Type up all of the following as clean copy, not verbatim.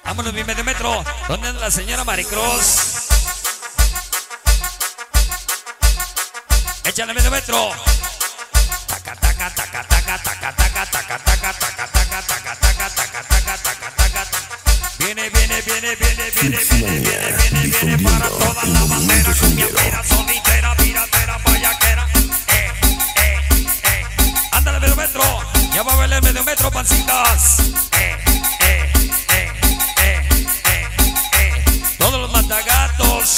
Vámonos, mi medio metro. ¿Dónde anda la señora Maricruz? Échale medio metro. Taca, taca, taca, taca, taca, taca, taca, taca, taca, taca, taca, taca, taca, taca, taca, taca. Viene para toda la bandera, cumbiambera, sonidera, piratera, payaquera. Ándale medio metro. Ya va a bailar medio metro, pancitas. Todos los matagatos.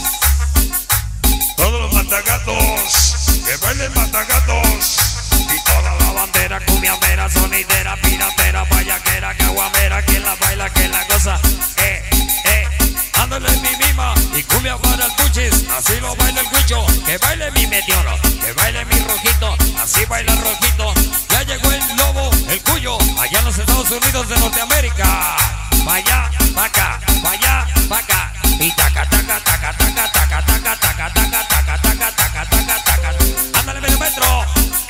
Todos los matagatos. Que bailen matagatos. Y toda la bandera, cumbiambera, sonidera, piratera, payaquera, caguamera. Quien la baila, quien la goza. Ándale mi mima y cumbia para el puchis. Así lo baila el guicho. Que baile mi meteoro, que baile mi rojito. Así baila el rojito. Ya llegó el lobo, el cuyo, allá en los Estados Unidos de Norteamérica. Vaya, vaca, vaya, vaca. Y taca, taca, taca, taca, taca, taca, taca, taca, taca, taca, taca, taca, taca. Ándale medio metro.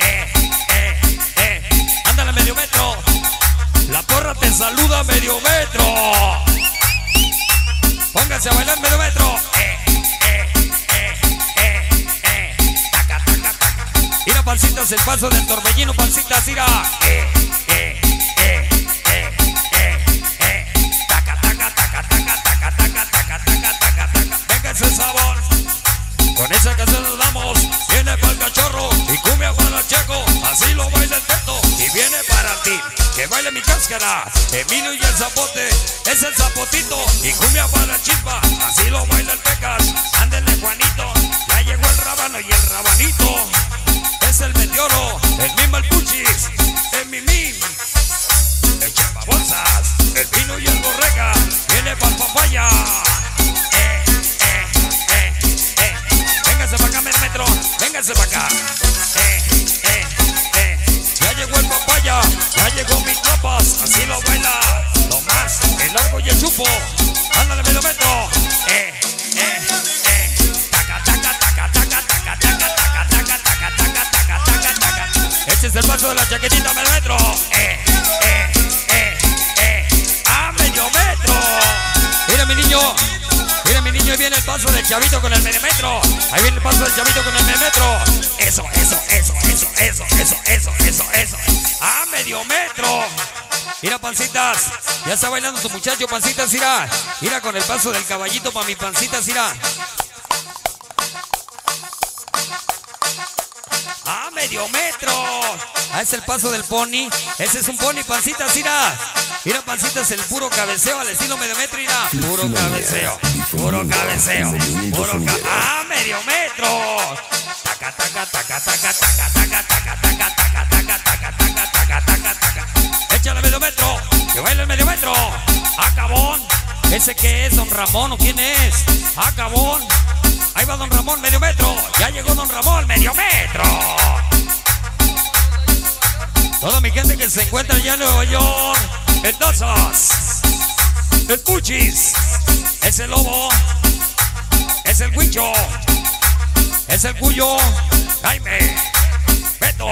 Ándale medio metro. La porra te saluda medio metro. Pónganse a bailar medio metro. Taca, taca, taca. Mira, pancitas, el paso del torbellino, pancitas, mira. Taca, taca, taca, taca, taca, taca, taca, taca, taca, taca. Venga ese sabor. Con esa canción nos damos. Viene para el cachorro y cumbia para el checo. Así lo baila el teto y viene para ti. Que baile mi cáscara, Emilio y el zapote. Es el zapotito y cumbia para el chispa. Así lo baila el pecas. Ándele Juanito. Ya llegó el rábano y el rabanito. Es el meteoro, el mismo el puchis. El mimín, el chepa bolsas. El vino y el borrega. Viene para el papaya. Véngase para acá, metro. Véngase para acá. Ya llegó el papaya. Ya llegó mis tropas. Así lo baila. Lo más, el largo y el chupo. Ándale medio metro. Taca, taca, taca, taca, taca, taca, taca, taca, taca, taca, taca, taca, taca. Este es el paso de la chaquetita medio metro. A medio metro. Mira mi niño. Mira mi niño, ahí viene el paso del chavito con el medio metro. Ahí viene el paso del chavito con el medio metro. Eso. A medio metro. Mira, pancitas. Ya está bailando tu muchacho, pancitas, mira. Mira con el paso del caballito para mi pancitas, mira. A medio metro. Es el paso del pony. Ese es un pony, pancitas, mira. Mira, pancitas, el puro cabeceo al estilo medio metro, mira. Puro cabeceo. A medio metro. Taca, taca, taca, taca, taca, taca, taca, taca, taca, taca, taca, taca, taca, taca, taca. Échale medio metro. Que baile el medio metro. Acabón. ¿Ese qué es, don Ramón o quién es? Acabón. Ahí va don Ramón, medio metro. Ya llegó don Ramón, medio metro. Toda mi gente que se encuentra allá en Nueva York. El Tazas. El Puchis. Es el lobo. Es el Huicho. Es el Cuyo. Jaime. Beto.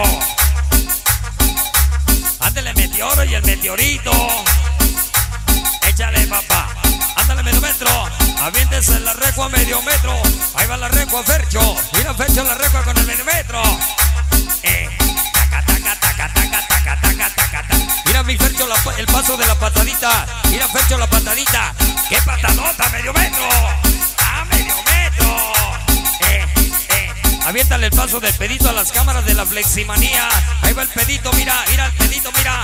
Ándale meteoro y el meteorito. Échale papá. Ándale medio metro. Aviéntese la recua medio metro. Ahí va la recua Fercho. Mira Fercho la recua con el medio metro. Taca, taca, taca, taca, taca, taca, taca, taca. Mira mi Fercho el paso de la patadita. Mira Fercho la patadita. ¡Qué patadota medio metro! ¡A medio metro! Aviéntale el paso del pedito a las cámaras de la fleximanía. Ahí va el pedito, mira el pedito, mira.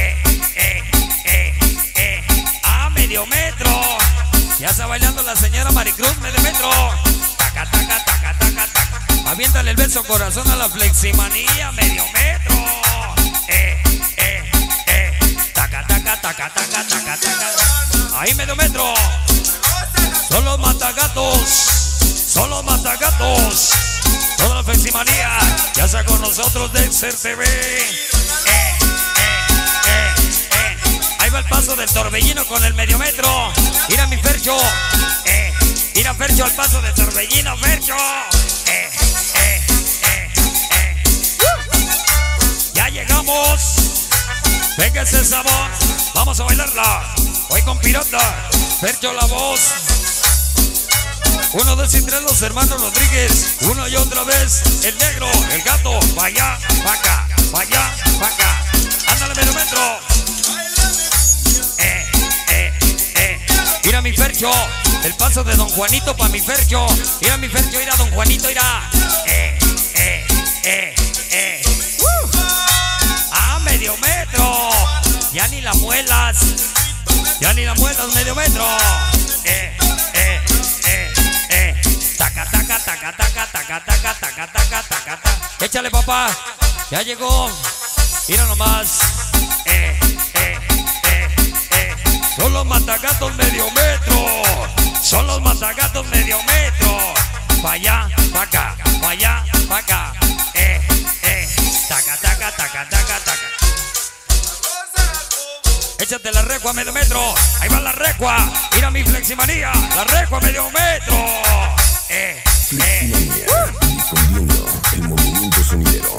A medio metro. Ya está bailando la señora Maricruz, medio metro. Taca, taca, taca, taca, taca. Aviéntale el beso corazón a la fleximanía, medio metro. Taca, taca, taca, taca, taca, taca. Ahí medio metro. Son los matagatos. Son los matagatos. Toda la fleximanía. Ya está con nosotros Dexter TV. Ahí va el paso del torbellino con el medio metro. Mira mi Fercho. Mira Fercho al paso del torbellino, Fercho. Ya llegamos. Venga ese sabor. Vamos a bailarla. Oye. voy con Pirata, Fercho la voz. Uno, dos y tres, los hermanos Rodríguez. Una y otra vez, el negro, el gato. Vaya, vaca, vaya, vaca. Ándale, medio metro. Mira mi Fercho, el paso de Don Juanito pa' mi Fercho. Mira mi Fercho, mira Don Juanito, mira. Medio metro. Ya ni la muelas. Ya ni la muelas, medio metro. Taca, taca, taca, taca, taca, taca, taca, taca, taca, taca. Échale, papá. Ya llegó. Mira nomás. Son los matagatos medio metro. Son los matagatos medio metro. Pa' allá, pa' acá, pa' allá, pa' acá. Taca, taca, taca, taca, taca. Échate la recua medio metro. Ahí va la recua. Mira mi fleximanía. La recua medio metro. Difundiendo el movimiento sonidero.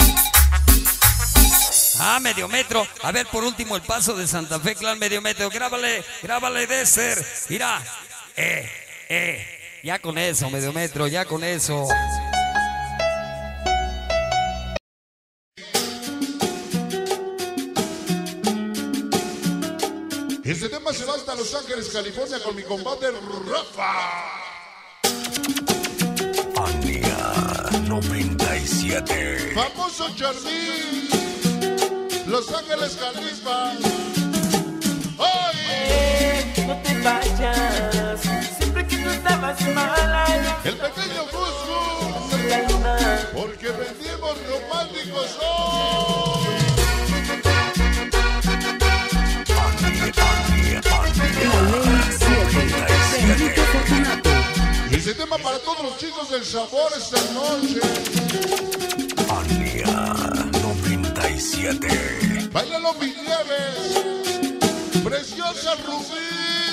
Medio metro. A ver, por último, el paso de Santa Fe Clan medio metro. Grábale, grábale, Desser. Mira. Ya con eso, medio metro, ya con eso. Este tema se va hasta Los Ángeles, California, con mi compadre Rafa. Ania 97. Famoso Charly. Los Ángeles, Califa. ¡Ay! No te vayas, siempre que tú estabas mala. El pequeño Fusco. Porque vendimos románticos hoy. Y ese tema para todos los chicos del sabor esta noche. Ania 97. Báilalo, mi Nieves. Preciosa Rubí.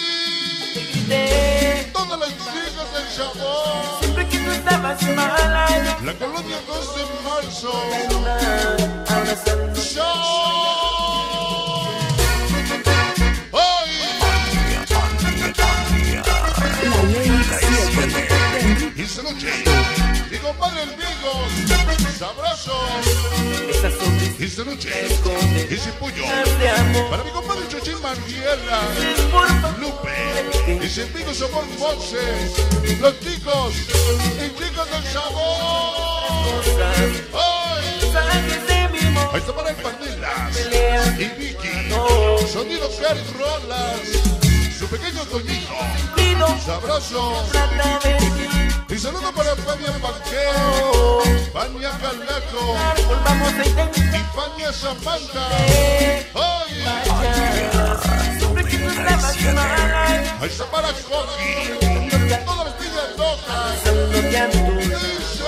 Todas las chicas del sabor. Siempre que tú estabas mala. La colonia 2 de marzo. Abrazando. Y esta noche, mi compadre el Vigo, sabroso. Esa sonrisa Y esta noche, esconde ese pollo, de amor. para mi compadre Chochín Mariela, Por favor, Lupe, ese Vigo Sabor Monse, los chicos y chicas del sabor. ¡Ay! sangres de mi amor. Ahí está para el Pandelas Pelea. y Vicky, sonido Fer Rolas, su pequeño Toñito, Pido, sabroso. trata de ti. Y saludo para Fania Panqueo, Fania Calaco Volvamos a intentar. y Fania Samantha. ¡Ay! Siempre que tú estabas mala. Ahí está para Coqui, todas las niñas locas. Besándote a tu Dice,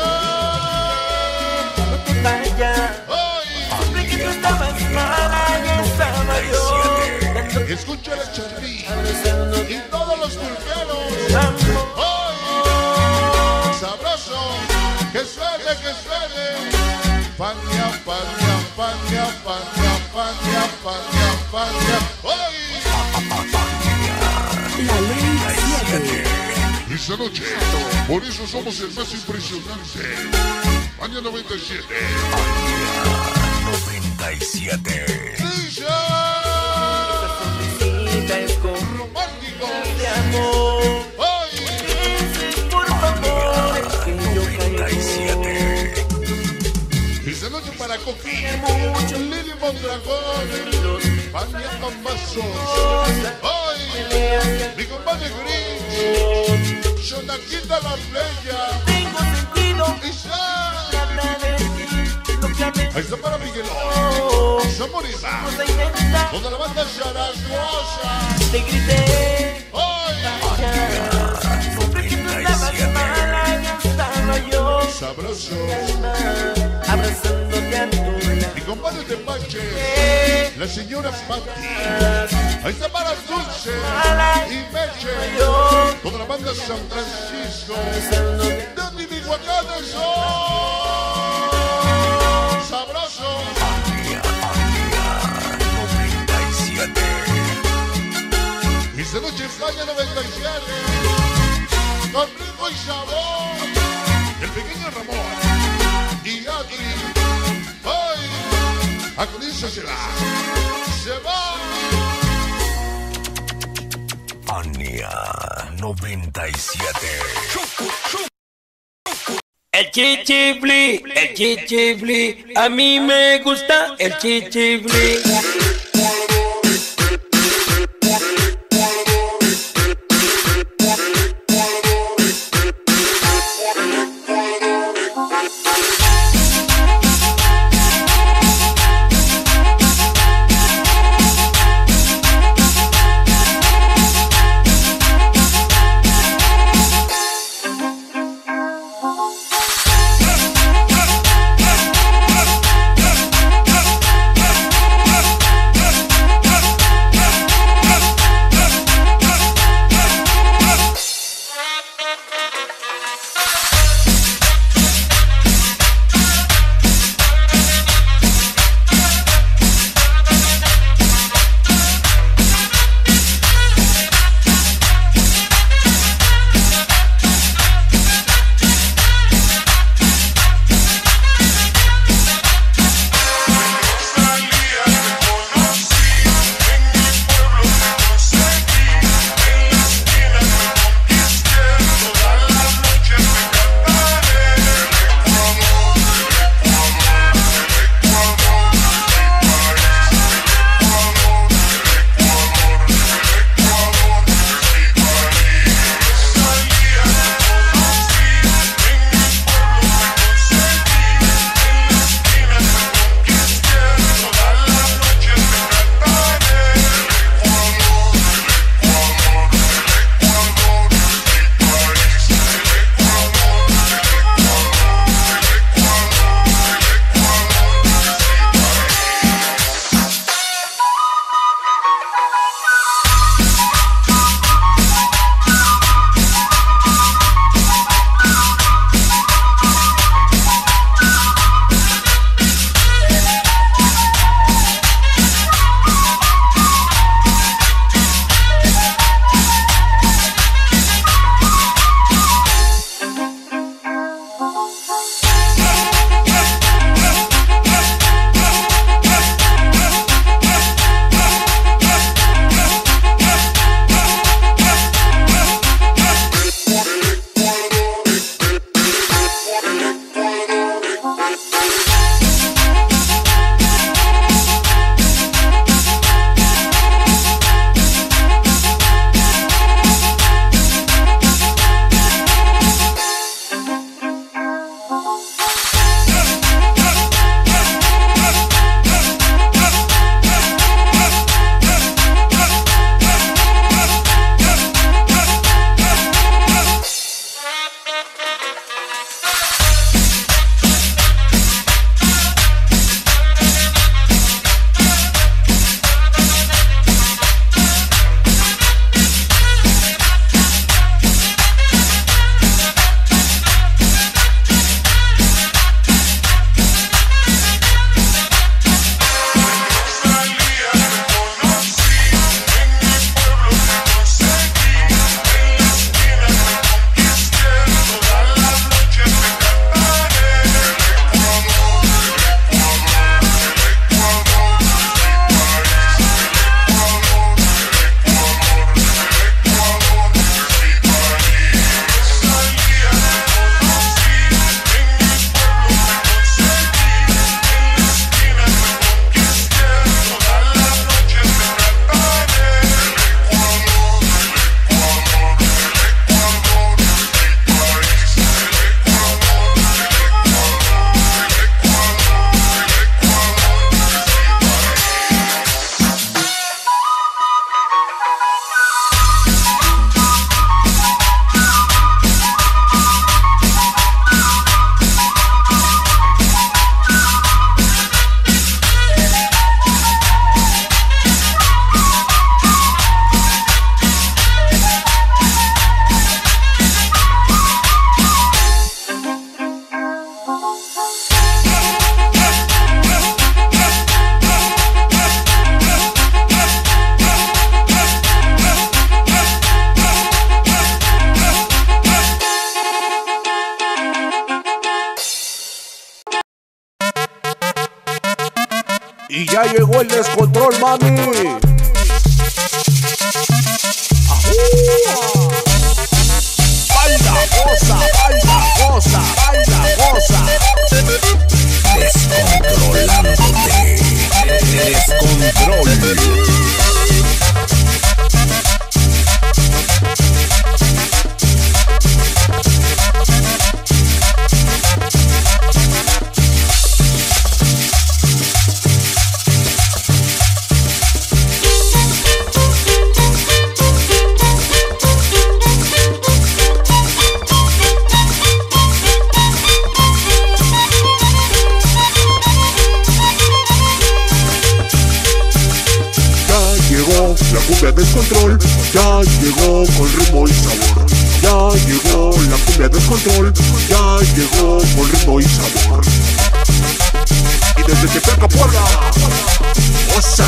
no te vayas. ¡ay! Siempre que tú estabas mala, ya estaba yo. Dándote Escucha la Charly abrazándote. y todos los pulqueros. Amor. ¡Ay! Sabroso, que suene, que suene. Fania, Fania, Fania, Fania, Fania, Fania, Fania. ¡Ay! La ley 7. Esta noche, por eso somos el más impresionante. Año 97. 97. ¡Dice! Sonrisita es con ¡Romántico! de amor. ¡Ay! Pienses, por favor, es que yo caí 97. Esta noche para Coqui, mucho. Lili Mondragón, Fania Pambazos. ¡Ay! Peleas, Mi compadre Grinch, Jonaquita la Playa. tengo sentido. Y ya. Trata de ti, lo que me Ahí está para Miguelón, Zamorita, vamos a intentar. toda la banda Zaragoza. Te grité. ¡Ay! Siempre que tú estabas mala, ya estaba yo. Sabroso. Abrazándote a tu Mi lado. compadre Tepache, la señora Patti. Ahí está para Dulce y Meche. Toda la banda San Francisco. De Michoacán del Sol. Sabroso. Ania 97. España 97. Con ritmo y sabor. El pequeño Ramón. Y Adri. Hoy. Actualízasela. Se va. Fania 97. El chichifli, a mí me gusta el chichifli. Ya llegó el descontrol, mami. Baila, goza, baila, goza, baila, goza. Descontrolándote. Descontrol. La cumbia descontrol, ya llegó con ritmo y sabor. Ya llegó la cumbia descontrol, ya llegó con ritmo y sabor. Y desde Tepeaca, Puebla, ¡osa!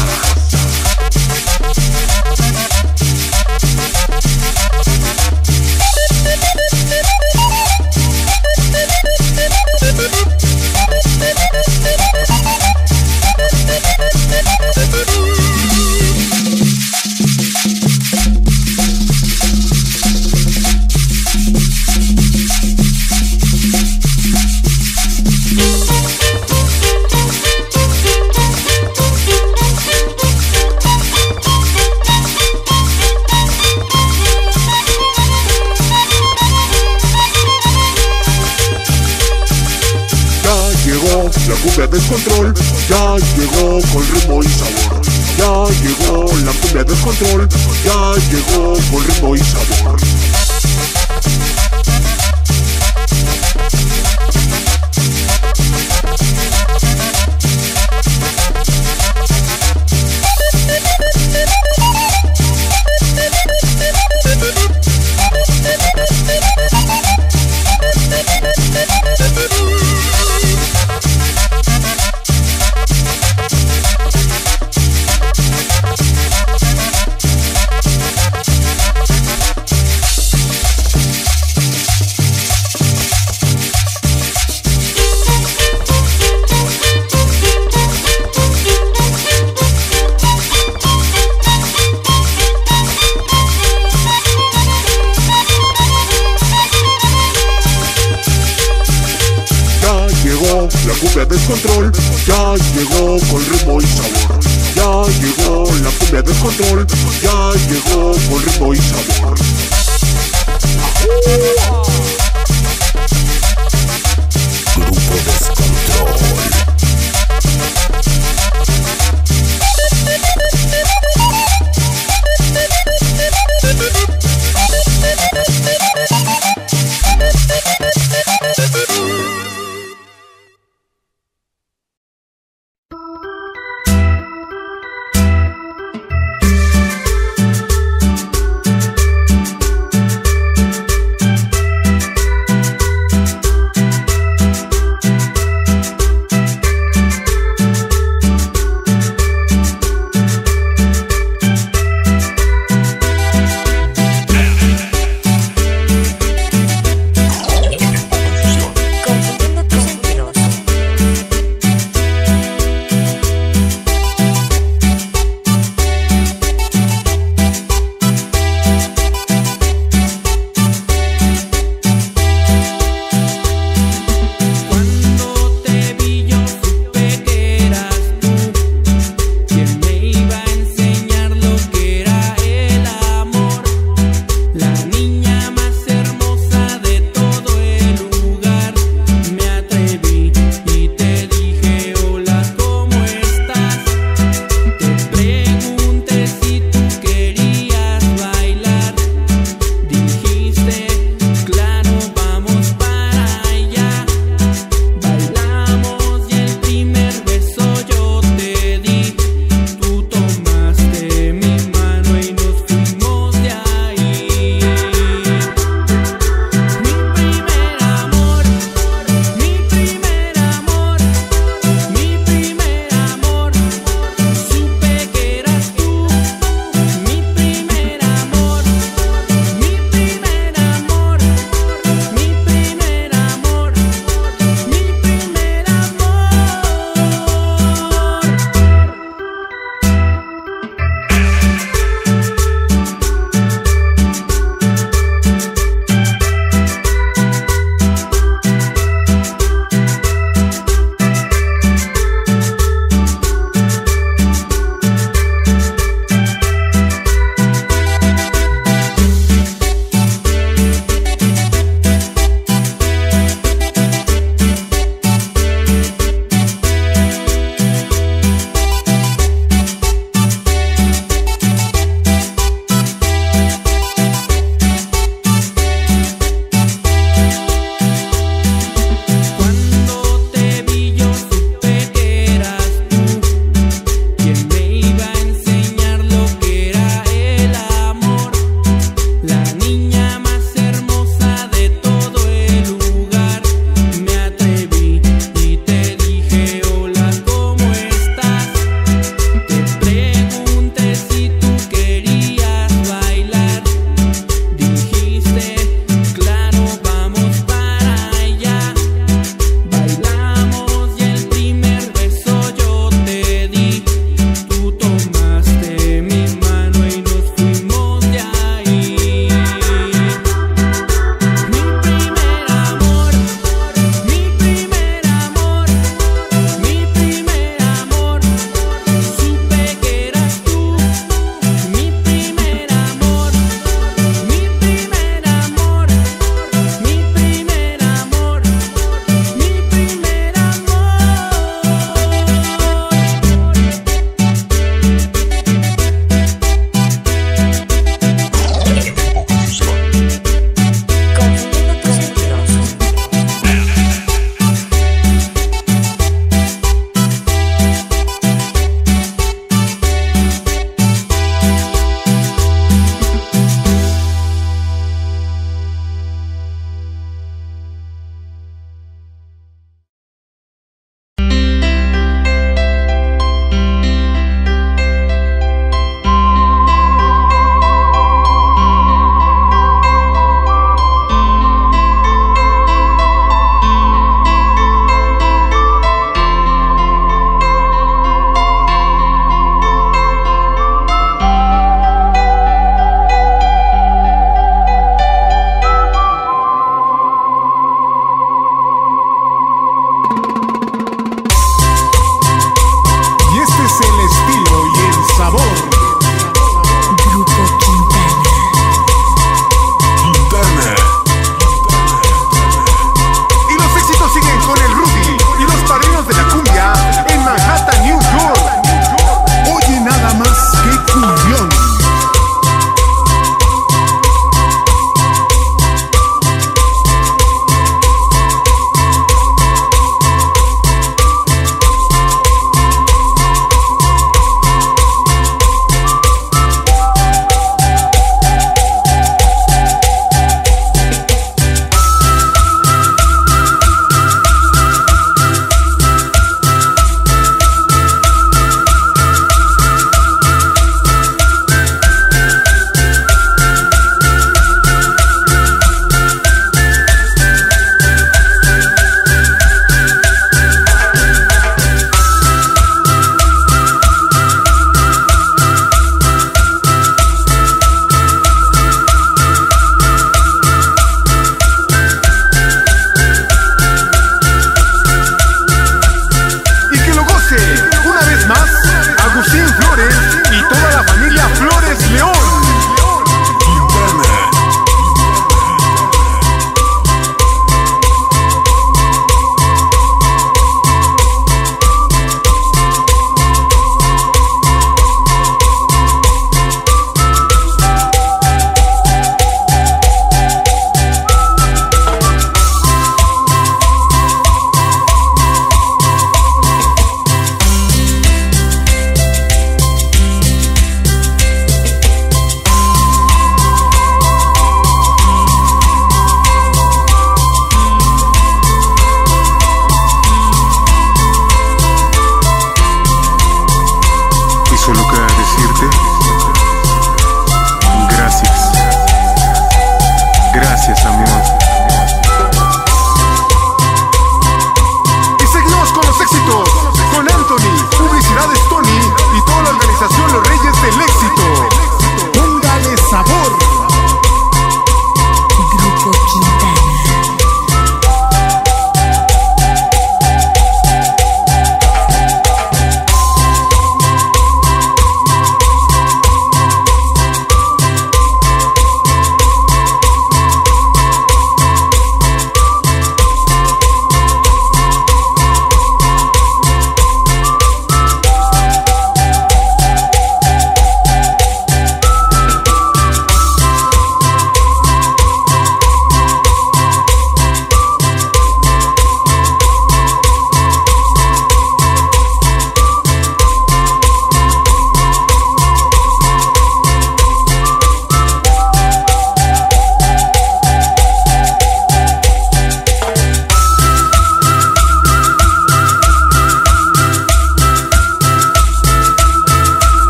La cumbia descontrol, ya llegó con ritmo y sabor. Ya llegó la cumbia descontrol, ya llegó con ritmo y sabor. La cumbia descontrol, ya llegó con ritmo y sabor. Ya llegó la cumbia descontrol, ya llegó con ritmo y sabor. Grupo Descontrol.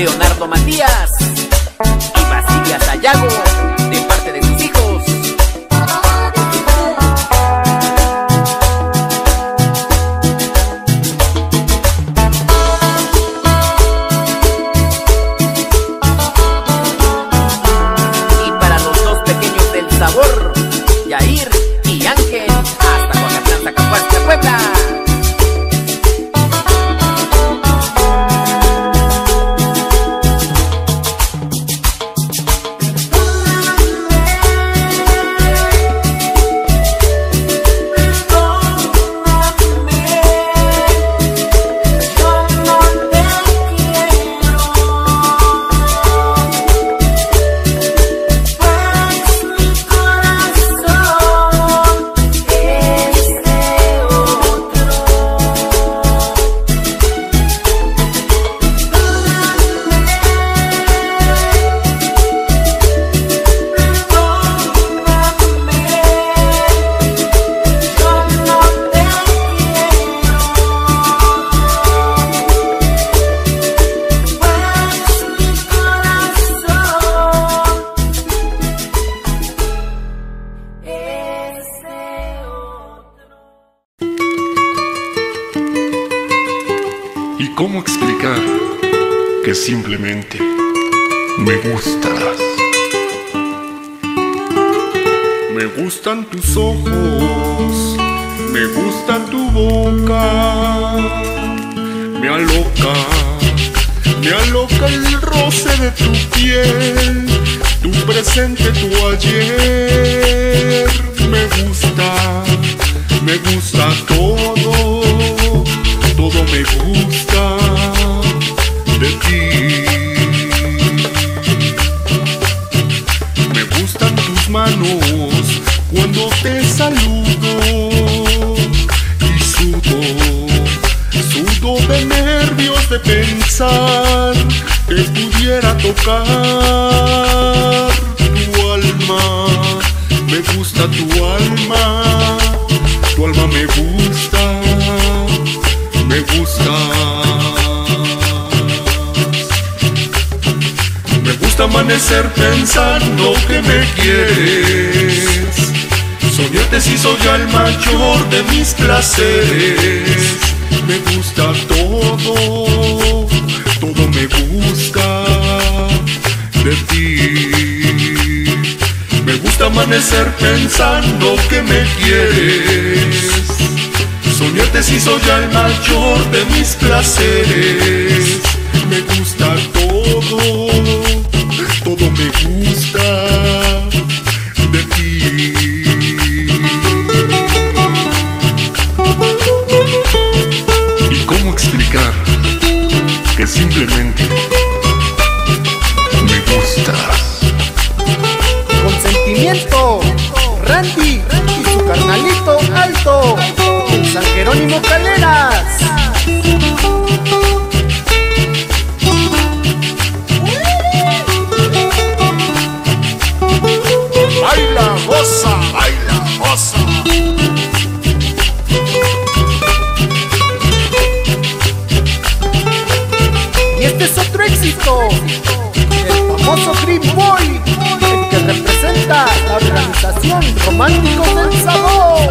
Leonardo Matías y Basilia Sayago, de parte de sus hijos. Y para los dos pequeños del sabor, Yair y Ángel, hasta Coacatlán, Zacapuaxtla, Puebla. ¿Y cómo explicar que simplemente me gustas? Me gustan tus ojos, me gusta tu boca, me aloca el roce de tu piel, tu presente, tu ayer. Me gusta todo me gusta de ti. Me gustan tus manos cuando te saludo y sudo de nervios de pensar que pudiera tocar tu alma. Me gusta tu alma me gusta. Me gusta amanecer pensando que me quieres. Soñarte si soy ya el mayor de mis placeres. Me gusta todo me gusta de ti. Me gusta amanecer pensando que me quieres. Soñarte si soy ya el mayor de mis placeres. Me gusta todo me gusta de ti. ¿Y cómo explicar que simplemente me gustas? Consentimiento, Randy y su carnalito Alto, San Jerónimo Caleras. Baila, goza, baila, goza. Y este es otro éxito, el famoso Green Boy, el que representa la organización Románticos del Sabor.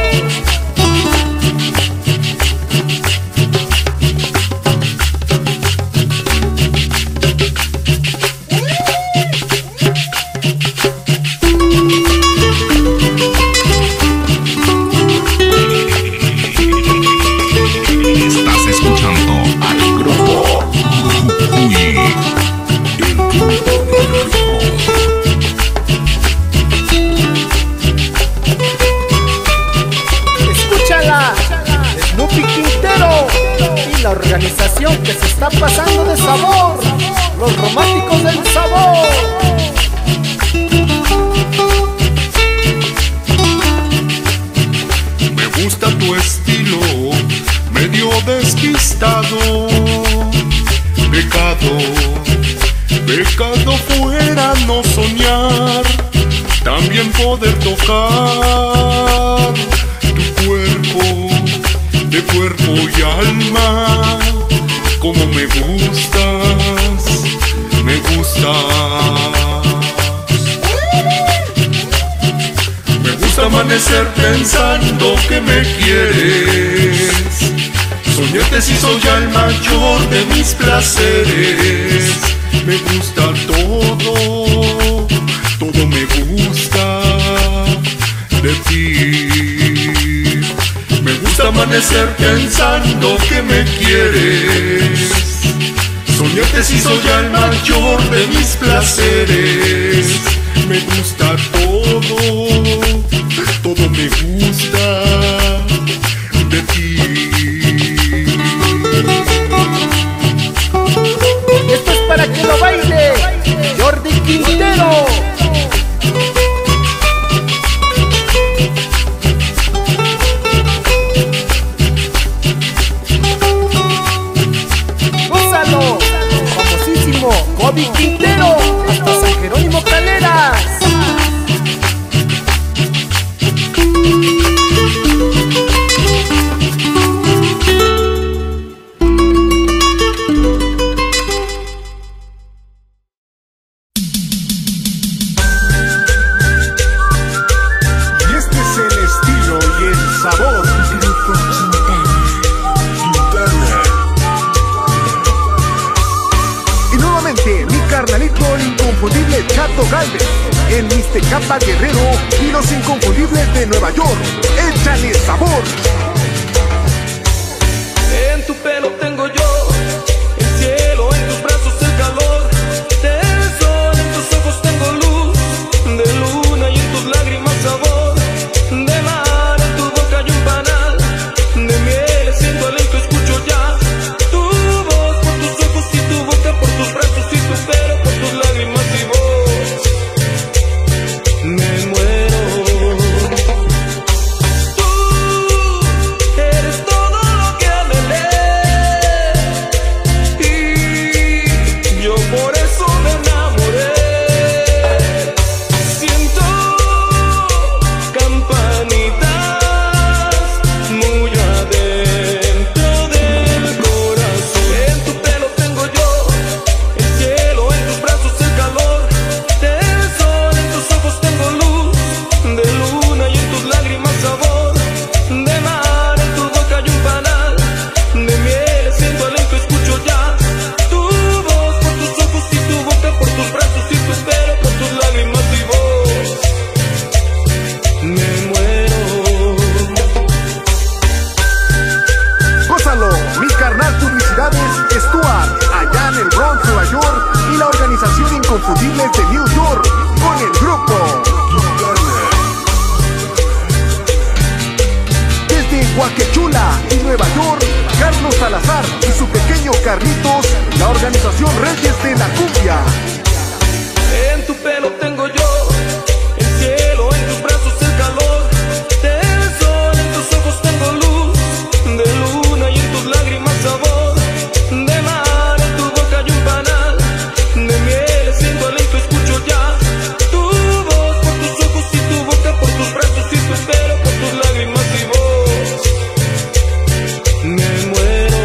Organización que se está pasando de sabor, los Románticos del Sabor. Me gusta tu estilo, medio despistado. Pecado fuera no soñar, también poder tocar tu cuerpo, de cuerpo y alma, como me gustas. me gustas. Me gusta amanecer pensando que me quieres. Soñarte si soy ya el mayor de mis placeres. Me gusta todo, todo me gusta de ti. Me gusta amanecer pensando que me quieres. Soñarte si soy ya el mayor de mis placeres. Me gusta todo, todo me gusta de ti. Esto es para que lo baile Jordi Quintero. Gózalo, famosísimo Jordi Quintero, hasta San Jerónimo Caleras. El Mixtecapa Guerrero y los inconfundibles de Nueva York. ¡Échale sabor! En tu pelo tengo yo el cielo, en tus brazos el calor del sol, en tus ojos tengo luz de luna y en tus lágrimas sabor de mar, en tu boca hay un panal de miel, siento alento, escucho ya tu voz, por tus ojos y tu boca, por tus brazos y tu pelo, por tus lágrimas y voz. Me muero. Tú eres todo lo que anhelé y yo por eso me enamoré. Siento campanitas muy adentro del corazón. En tu pelo tengo yo el cielo, en tus brazos el calor del sol, en tus ojos tengo luz de luna y en tus lágrimas sabor de mar, en tu boca hay un panal de miel, siento alento, escucho ya tu voz, por tus ojos y tu boca, por tus brazos y tu pelo, por tus lágrimas y voz. Me muero. Gózalo, mi carnal Publicidades Stuart, allá en el Bronx, Nueva York, y la organización Inconfundibles de New York, con el grupo desde Guaquechula y Nueva York, Carlos Salazar y su pequeño Carlitos, la organización Reyes de la Cumbia. En tu pelo tengo yo el cielo, en tus brazos el calor del sol, en tus ojos tengo luz de luna y en tus lágrimas sabor de mar, en tu boca hay un panal de miel, siento alento, escucho ya tu voz, por tus ojos y tu boca, por tus brazos y tu pelo, por tus lágrimas y voz. Me muero.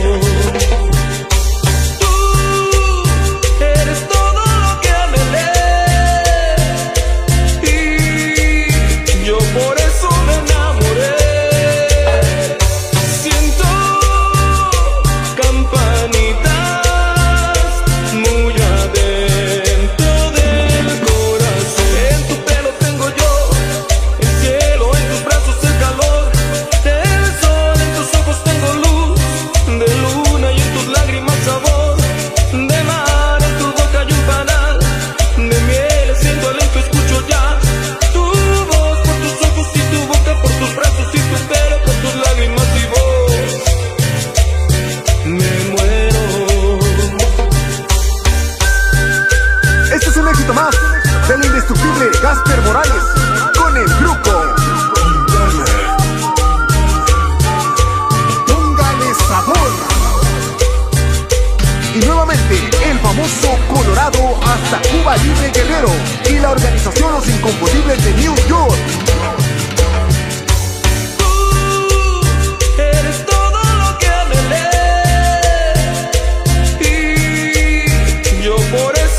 Tú eres todo lo que anhelé y yo por eso me enamoré. Siento campanitas muy adentro del corazón. En tu pelo tengo yo el cielo, en tus brazos el calor del sol, en tus ojos tengo luz de luna y en tus lágrimas sabor de mar, en tu boca hay un panal de miel, siento alento, escucho ya tu voz, por tus ojos y tu boca, por tus brazos y tu pelo, por tus lágrimas y voz. Me muero. Este es un éxito más del indestructible Gasper Morales, con el grupo Póngale Sabor. Y nuevamente el famoso Colorado hasta Cuba Libre Guerrero y la organización Los Inconfundibles de New York. Tú eres todo lo que anhelé y yo por eso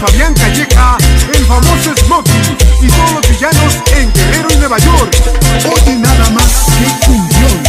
Fabián Calleja, el famoso Smokey y todos los villanos en Guerrero y Nueva York. Oye nada más que cumbión.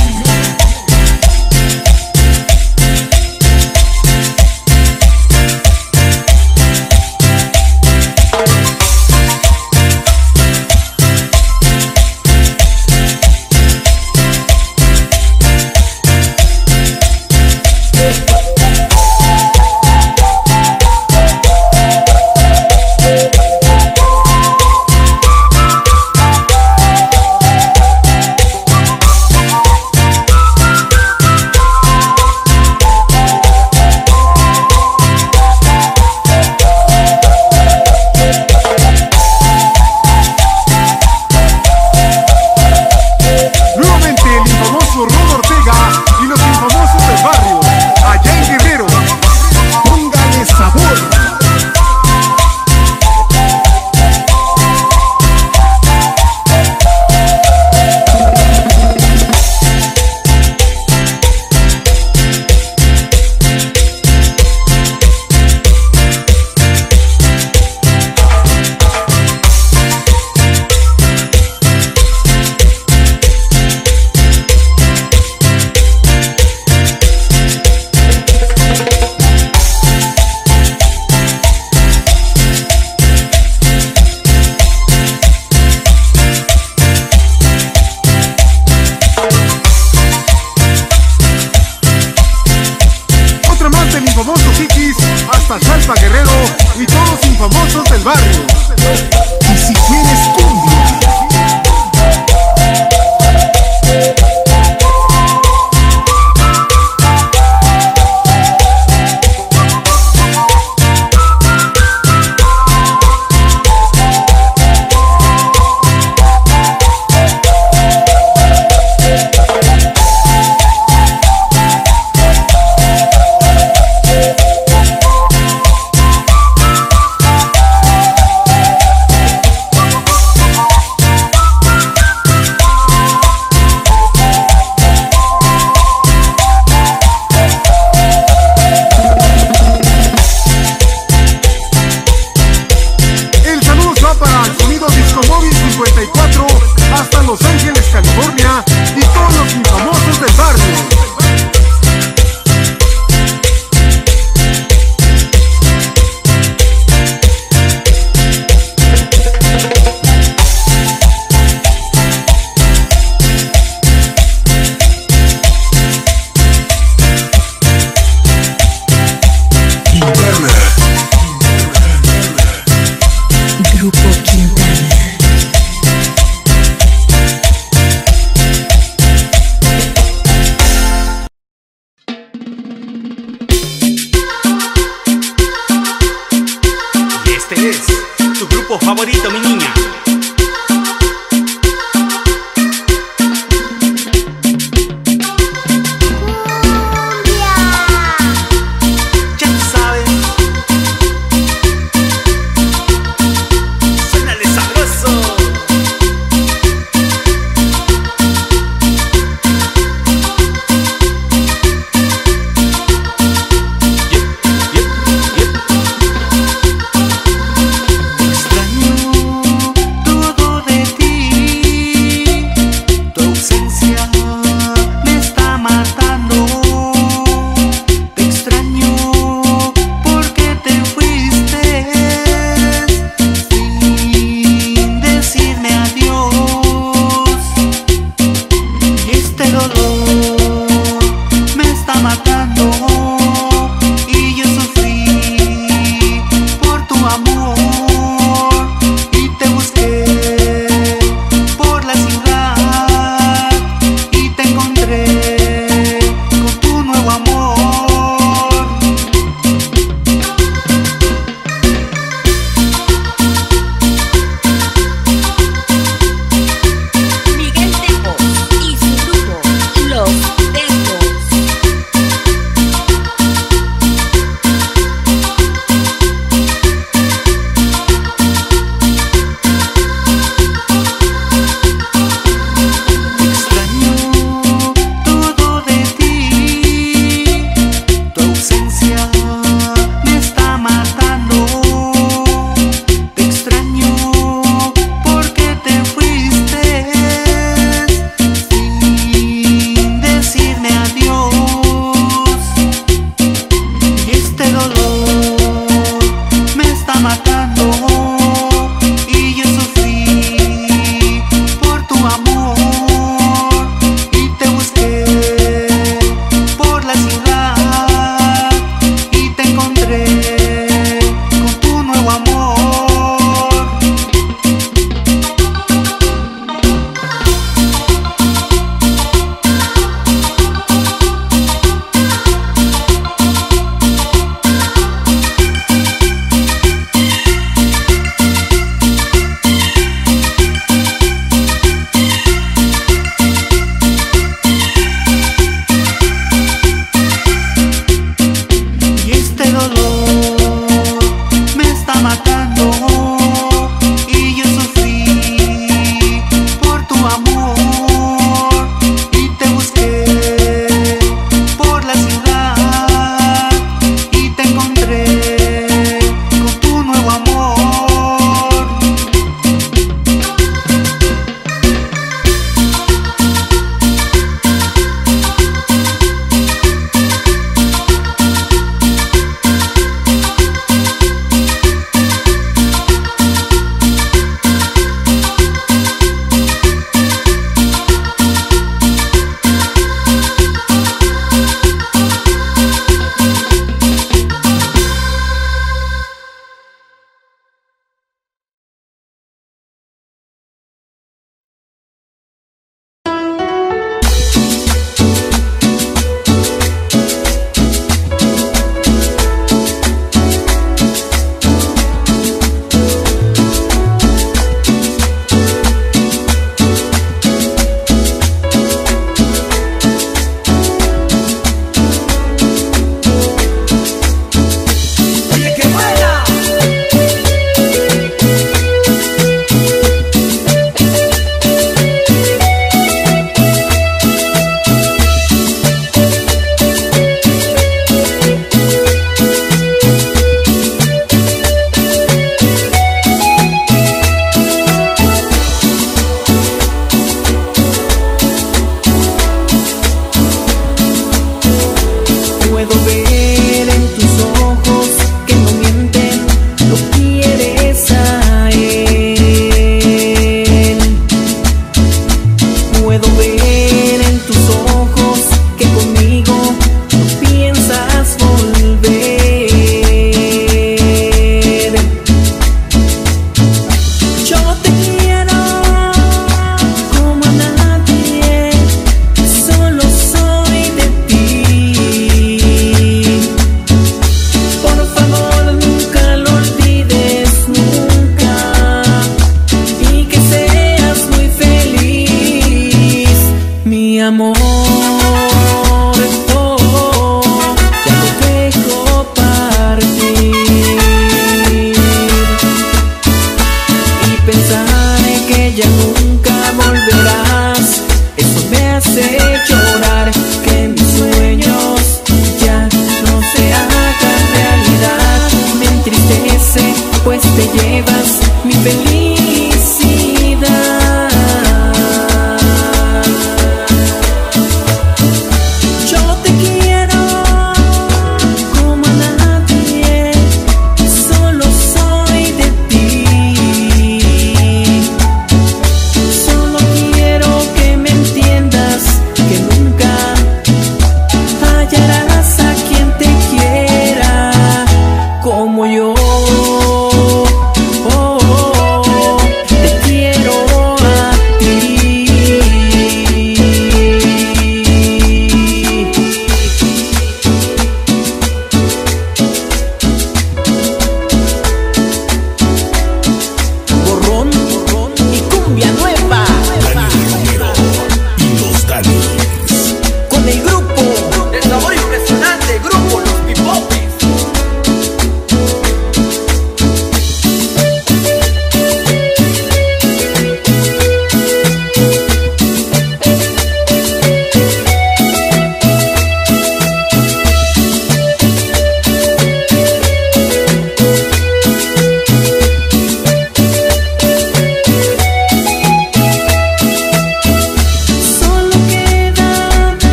Salpa Guerrero y todos los infamosos del barrio. Y si quieres cumbia. Hasta Los Ángeles, California y todos los infamosos del barrio. Grupo Quintana. Es tu grupo favorito, mi niña. Ya tú sabes. Suénale sabroso.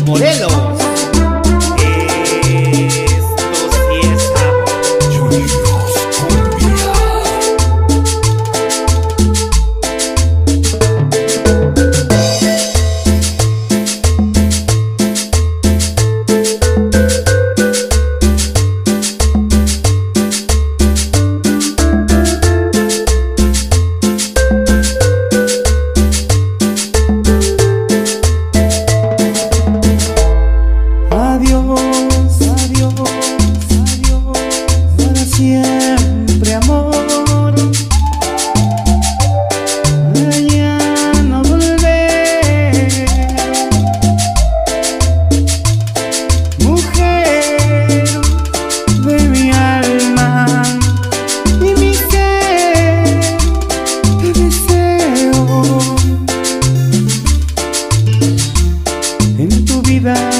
Morelos. Esto sí es sabor. Juniors Cumbia. Siempre amor, ya no volver, mujer de mi alma y mi ser, te deseo en tu vida.